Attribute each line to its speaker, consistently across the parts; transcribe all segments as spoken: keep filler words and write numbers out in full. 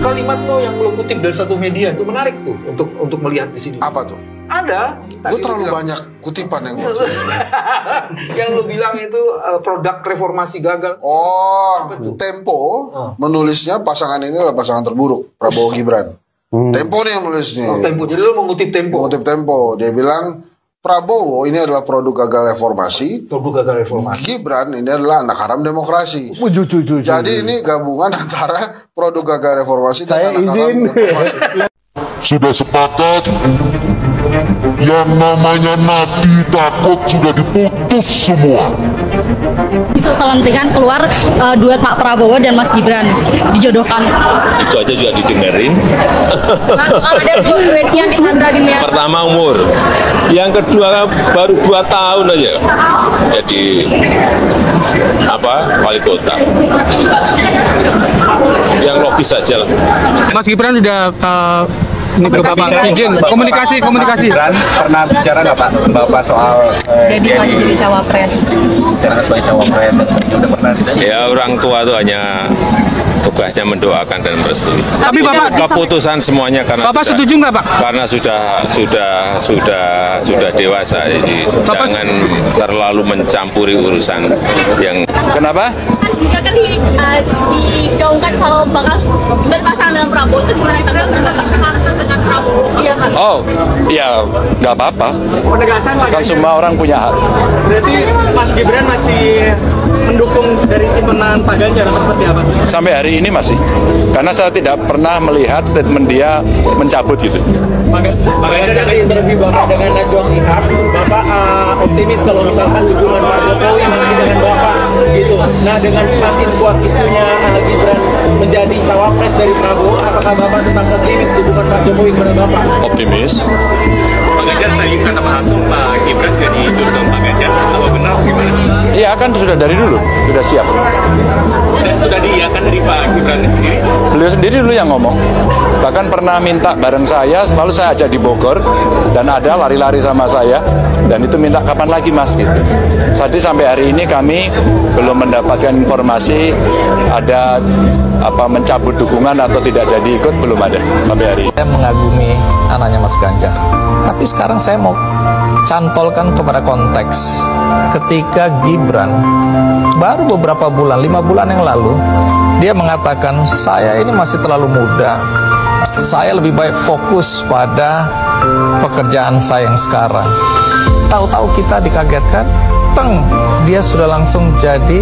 Speaker 1: kalimat lo yang lo kutip dari satu media itu menarik tuh untuk untuk melihat di sini.
Speaker 2: Apa tuh?
Speaker 1: Ada.
Speaker 2: Gue terlalu bilang, banyak kutipan yang
Speaker 1: yang lo bilang itu uh, produk reformasi gagal.
Speaker 2: Oh, Tempo oh. menulisnya pasangan ini adalah pasangan terburuk, Prabowo Gibran. Hmm. Tempo nih yang nulis nih.
Speaker 1: Oh, Tempo. Jadi lo mengutip Tempo.
Speaker 2: Mengutip Tempo. Dia bilang Prabowo ini adalah produk gagal reformasi.
Speaker 1: Produk gagal reformasi.
Speaker 2: Gibran ini adalah anak haram demokrasi.
Speaker 1: Oh, ju, ju, ju, ju,
Speaker 2: Jadi ju. ini gabungan antara produk gagal reformasi
Speaker 3: Saya
Speaker 2: dan anak
Speaker 3: izin.
Speaker 2: haram demokrasi.
Speaker 4: Sudah sepakat, yang namanya nadi takut sudah diputus semua.
Speaker 5: Isu selentingan keluar uh, duet Pak Prabowo dan Mas Gibran dijodohkan.
Speaker 6: Itu aja juga didengerin.
Speaker 5: Ada duet yang disandra di media.
Speaker 6: Pertama umur, yang kedua baru dua tahun aja. Jadi apa wali kota. Yang logis saja lah.
Speaker 7: Mas Gibran sudah uh, ini ke Bapak izin komunikasi komunikasi.
Speaker 8: Gibran pernah bicara nggak Pak Bapak soal
Speaker 5: eh, jadi maju jadi cawapres?
Speaker 8: Bicara sebagai cawapres dan sebagainya udah pernah sih.
Speaker 6: Ya orang tua itu hanya tugasnya mendoakan dan merestui.
Speaker 7: Tapi Bapak
Speaker 6: keputusan semuanya karena
Speaker 7: Bapak
Speaker 6: sudah,
Speaker 7: setuju nggak Pak?
Speaker 6: Karena sudah sudah sudah sudah dewasa, jadi Bapak jangan terlalu mencampuri urusan yang.
Speaker 8: Kenapa?
Speaker 9: Jika kan di, uh, digaungkan kalau bakal berpasangan dengan Prabowo itu gimana? Tapi berpasangan dengan Prabowo. Iya Mas.
Speaker 8: Oh, ya nggak apa-apa.
Speaker 7: Penegasan
Speaker 8: kan semua orang punya hak.
Speaker 7: Berarti Mas Gibran masih mendukung dari tim pemenangan Pak Ganjar atau seperti apa?
Speaker 8: Sampai hari ini masih. Karena saya tidak pernah melihat statement dia mencabut gitu.
Speaker 7: Pak Ganjar dari interview Bapak dengan Najwa Shihab, Bapak uh, optimis kalau misalkan hubungan Pak Jokowi masih dengan Bapak gitu. Nah dengan semakin kuat isunya uh, Gibran menjadi cawapres dari Prabowo, apakah Bapak tetap optimis hubungan Pak Jokowi kepada Bapak?
Speaker 8: Optimis.
Speaker 6: Pak Ganjar saya ingin kata Pak Hasim, Pak Gibran jadi jurkam Pak Ganjar, apa benar gimana?
Speaker 8: Iya kan sudah dari dulu, sudah siap.
Speaker 6: Dan sudah diiyakan dari Pak Gibran sendiri?
Speaker 8: Beliau sendiri dulu yang ngomong. Bahkan pernah minta bareng saya, lalu saya ajak di Bogor, dan ada lari-lari sama saya, dan itu minta kapan lagi Mas gitu. Jadi sampai hari ini kami belum mendapatkan informasi ada apa mencabut dukungan atau tidak jadi ikut, belum ada sampai hari ini.
Speaker 10: Saya mengagumi anaknya Mas Ganjar, tapi sekarang saya mau cantolkan kepada konteks ketika Gibran baru beberapa bulan, lima bulan yang lalu dia mengatakan saya ini masih terlalu muda, saya lebih baik fokus pada pekerjaan saya yang sekarang. Tahu-tahu kita dikagetkan, teng, dia sudah langsung jadi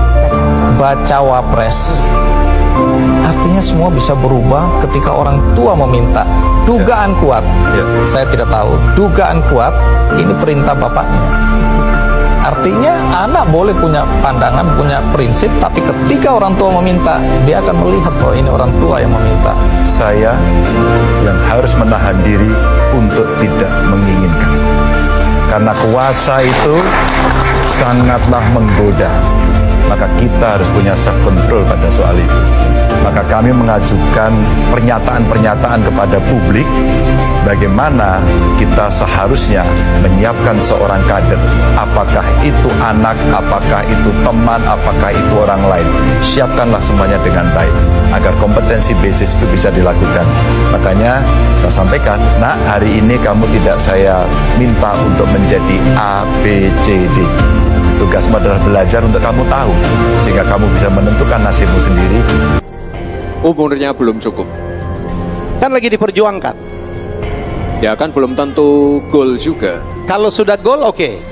Speaker 10: bacawa pres. Artinya semua bisa berubah ketika orang tua meminta. Dugaan kuat, saya tidak tahu. Dugaan kuat, ini perintah bapaknya. Artinya anak boleh punya pandangan, punya prinsip, tapi ketika orang tua meminta, dia akan melihat bahwa ini orang tua yang meminta.
Speaker 11: Saya yang harus menahan diri untuk tidak menginginkan. Karena kuasa itu sangatlah menggoda. Maka kita harus punya self control pada soal itu. Maka kami mengajukan pernyataan-pernyataan kepada publik bagaimana kita seharusnya menyiapkan seorang kader. Apakah itu anak, apakah itu teman, apakah itu orang lain. Siapkanlah semuanya dengan baik agar kompetensi basis itu bisa dilakukan. Makanya saya sampaikan, nah hari ini kamu tidak saya minta untuk menjadi A, B, C, D. Tugasmu adalah belajar untuk kamu tahu, sehingga kamu bisa menentukan nasibmu sendiri.
Speaker 12: Umurnya belum cukup.
Speaker 13: Kan lagi diperjuangkan.
Speaker 12: Ya kan belum tentu gol juga.
Speaker 13: Kalau sudah gol, oke. Okay.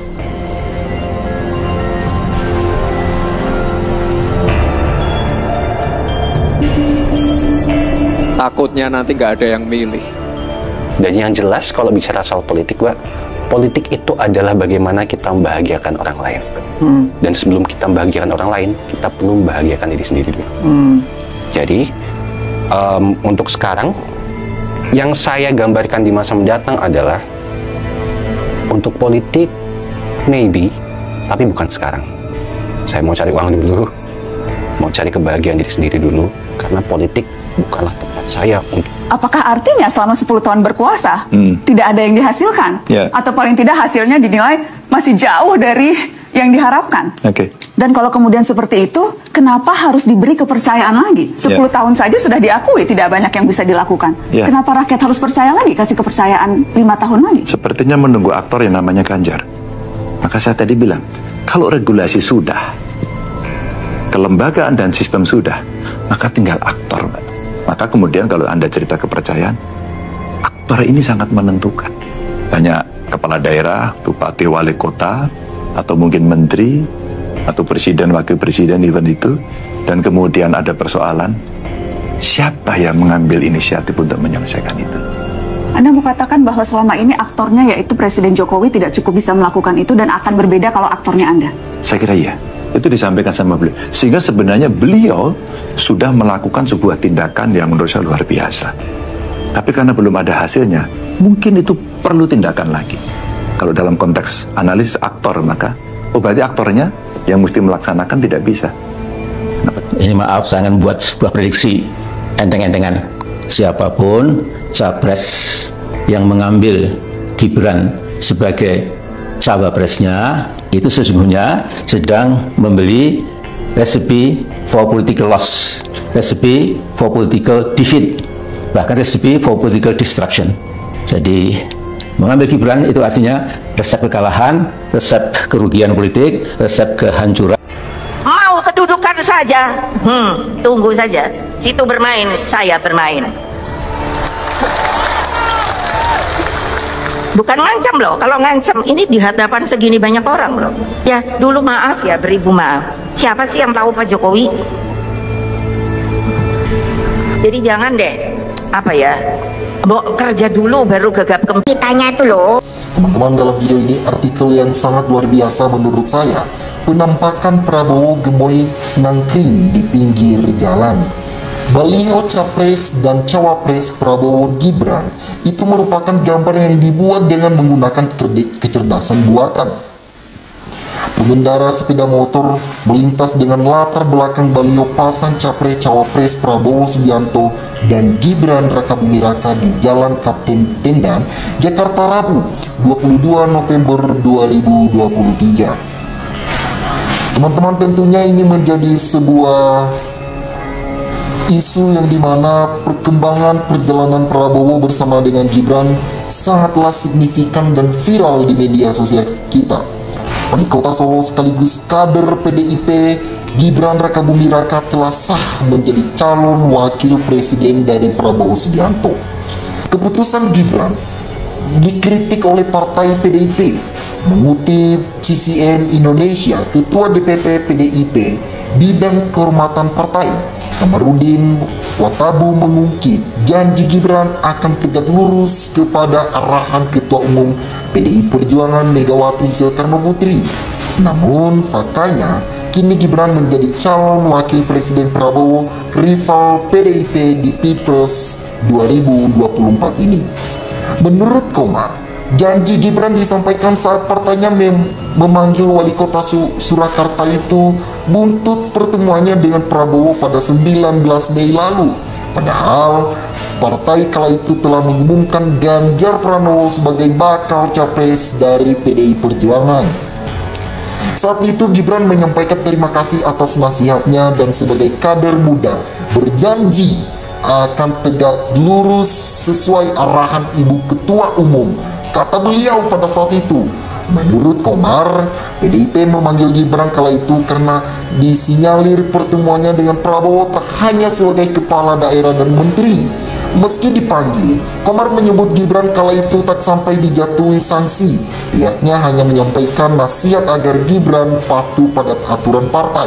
Speaker 12: Takutnya nanti nggak ada yang milih.
Speaker 14: Dan yang jelas kalau bicara soal politik, Mbak, politik itu adalah bagaimana kita membahagiakan orang lain. Hmm. Dan sebelum kita membahagiakan orang lain, kita perlu membahagiakan diri sendiri dulu. Hmm. Jadi, um, untuk sekarang, yang saya gambarkan di masa mendatang adalah untuk politik, maybe, tapi bukan sekarang. Saya mau cari uang dulu, mau cari kebahagiaan diri sendiri dulu, karena politik bukanlah tempat saya untuk.
Speaker 15: Apakah artinya selama sepuluh tahun berkuasa hmm. tidak ada yang dihasilkan? Yeah. Atau paling tidak hasilnya dinilai masih jauh dari yang diharapkan.
Speaker 11: Oke. Okay.
Speaker 15: Dan kalau kemudian seperti itu, kenapa harus diberi kepercayaan lagi? sepuluh
Speaker 11: Yeah.
Speaker 15: tahun saja sudah diakui tidak banyak yang bisa dilakukan.
Speaker 11: Yeah.
Speaker 15: Kenapa rakyat harus percaya lagi, kasih kepercayaan lima tahun lagi?
Speaker 11: Sepertinya menunggu aktor yang namanya Ganjar. Maka saya tadi bilang, kalau regulasi sudah, kelembagaan dan sistem sudah, maka tinggal aktor. Maka kemudian kalau Anda cerita kepercayaan, aktor ini sangat menentukan. Banyak kepala daerah, bupati, wali kota, atau mungkin menteri, atau presiden, wakil presiden, event itu, dan kemudian ada persoalan, siapa yang mengambil inisiatif untuk menyelesaikan itu?
Speaker 15: Anda mau katakan bahwa selama ini aktornya yaitu Presiden Jokowi tidak cukup bisa melakukan itu dan akan berbeda kalau aktornya Anda?
Speaker 11: Saya kira iya. Itu disampaikan sama beliau. Sehingga sebenarnya beliau sudah melakukan sebuah tindakan yang menurut saya luar biasa. Tapi karena belum ada hasilnya, mungkin itu perlu tindakan lagi. Kalau dalam konteks analisis aktor, maka oh berarti aktornya yang mesti melaksanakan tidak bisa. Kenapa?
Speaker 3: Ini maaf, saya akan buat sebuah prediksi enteng-entengan. Siapapun capres yang mengambil Gibran sebagai cawapresnya itu sesungguhnya sedang membeli recipe for political loss, recipe for political defeat, bahkan recipe for political destruction. Jadi mengambil Gibran itu artinya resep kekalahan, resep kerugian politik, resep kehancuran.
Speaker 16: Mau kedudukan saja, hmm, tunggu saja. Situ bermain, saya bermain. Bukan ngancam loh, kalau ngancam ini di hadapan segini banyak orang loh. Ya dulu maaf ya, beribu maaf. Siapa sih yang tahu Pak Jokowi? Jadi jangan deh, apa ya, mau kerja dulu baru gegap gempitanya itu loh.
Speaker 17: Teman-teman, dalam video ini artikel yang sangat luar biasa menurut saya. Penampakan Prabowo gemoy nangkring di pinggir jalan. Baliho Capres dan Cawapres Prabowo Gibran itu merupakan gambar yang dibuat dengan menggunakan kecerdasan buatan. Pengendara sepeda motor melintas dengan latar belakang baliho pasang Capres Cawapres Prabowo Subianto dan Gibran Rakabuming Raka di Jalan Kapten Tendan, Jakarta Rabu dua puluh dua November dua ribu dua puluh tiga. Teman-teman, tentunya ini menjadi sebuah isu yang dimana perkembangan perjalanan Prabowo bersama dengan Gibran sangatlah signifikan dan viral di media sosial kita. Wali Kota Solo sekaligus kader P D I P Gibran Rakabuming Raka telah sah menjadi calon wakil presiden dari Prabowo Subianto. Keputusan Gibran dikritik oleh partai P D I P. Mengutip C C N Indonesia, Ketua D P P P D I P Bidang Kehormatan Partai Kamarudin Watabu mengungkit janji Gibran akan tegak lurus kepada arahan Ketua Umum P D I Perjuangan Megawati Soekarno Putri. Namun faktanya kini Gibran menjadi calon wakil presiden Prabowo, rival P D I P di Pilpres dua ribu dua puluh empat ini. Menurut Komar, janji Gibran disampaikan saat partainya mem memanggil wali kota Su Surakarta itu buntut pertemuannya dengan Prabowo pada sembilan belas Mei lalu. Padahal partai kala itu telah mengumumkan Ganjar Pranowo sebagai bakal capres dari P D I Perjuangan. Saat itu Gibran menyampaikan terima kasih atas nasihatnya dan sebagai kader muda berjanji akan tegak lurus sesuai arahan Ibu Ketua Umum, kata beliau pada saat itu. Menurut Komar, P D I P memanggil Gibran kala itu karena disinyalir pertemuannya dengan Prabowo tak hanya sebagai kepala daerah dan menteri. Meski dipanggil, Komar menyebut Gibran kala itu tak sampai dijatuhi sanksi. Pihaknya hanya menyampaikan nasihat agar Gibran patuh pada aturan partai.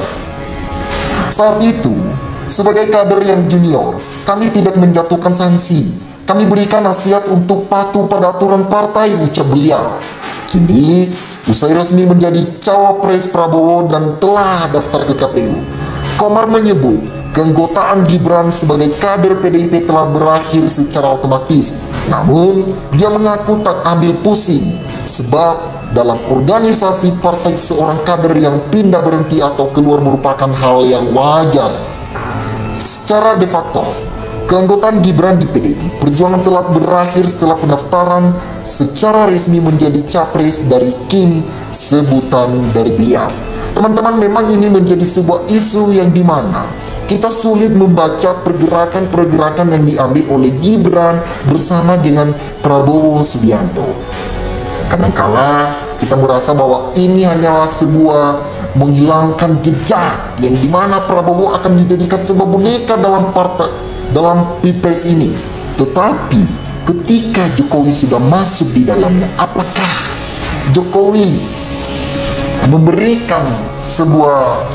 Speaker 17: Saat itu, sebagai kader yang junior, kami tidak menjatuhkan sanksi. Kami berikan nasihat untuk patuh pada aturan partai, ucap beliau. Kini, usai resmi menjadi cawapres Prabowo dan telah daftar ke K P U, Komar menyebut keanggotaan Gibran sebagai kader P D I P telah berakhir secara otomatis. Namun, dia mengaku tak ambil pusing, sebab dalam organisasi partai seorang kader yang pindah berhenti atau keluar merupakan hal yang wajar. Secara de facto, Keanggotaan Gibran di P D I Perjuangan telah berakhir setelah pendaftaran secara resmi menjadi capres dari Kim, sebutan dari beliau. Teman-teman, memang ini menjadi sebuah isu yang dimana kita sulit membaca pergerakan-pergerakan yang diambil oleh Gibran bersama dengan Prabowo Subianto. Kadangkala kita merasa bahwa ini hanyalah sebuah menghilangkan jejak yang dimana Prabowo akan dijadikan sebuah boneka dalam partai dalam Pilpres ini. Tetapi ketika Jokowi sudah masuk di dalamnya, apakah Jokowi memberikan sebuah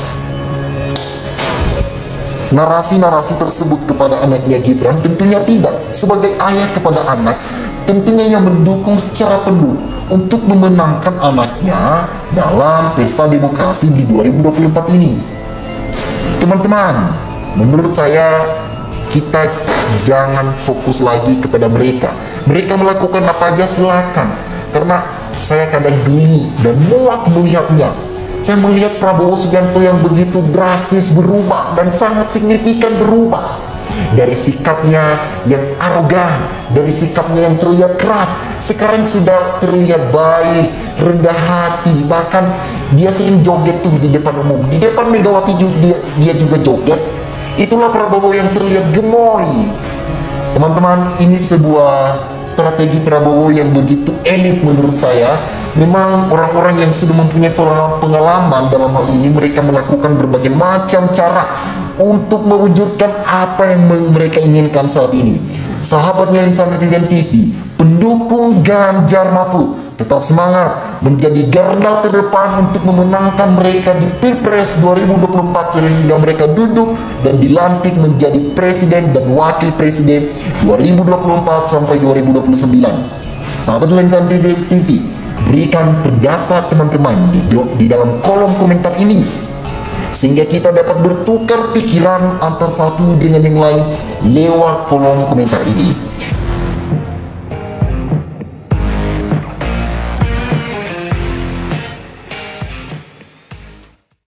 Speaker 17: narasi-narasi tersebut kepada anaknya Gibran? Tentunya tidak. Sebagai ayah kepada anak, tentunya yang mendukung secara penuh untuk memenangkan anaknya dalam pesta demokrasi di dua ribu dua puluh empat ini. Teman-teman, menurut saya kita jangan fokus lagi kepada mereka. Mereka melakukan apa aja silakan, karena saya kadang geli dan muak melihatnya. Saya melihat Prabowo Subianto yang begitu drastis berubah dan sangat signifikan berubah. Dari sikapnya yang arogan, dari sikapnya yang terlihat keras, sekarang sudah terlihat baik, rendah hati. Bahkan dia sering joget tuh di depan umum, di depan Megawati juga, dia, dia juga joget. Itulah Prabowo yang terlihat gemoy. Teman-teman, ini sebuah strategi Prabowo yang begitu elit menurut saya. Memang orang-orang yang sudah mempunyai pengalaman dalam hal ini, mereka melakukan berbagai macam cara untuk mewujudkan apa yang mereka inginkan saat ini. Sahabatnya Insan Netizen T V, pendukung Ganjar Mahfud, tetap semangat menjadi garda terdepan untuk memenangkan mereka di Pilpres dua ribu dua puluh empat sehingga mereka duduk dan dilantik menjadi presiden dan wakil presiden dua ribu dua puluh empat sampai dua ribu dua puluh sembilan. Sahabat Insan Netizen T V, berikan pendapat teman-teman di, di dalam kolom komentar ini sehingga kita dapat bertukar pikiran antar satu dengan yang lain lewat kolom komentar ini.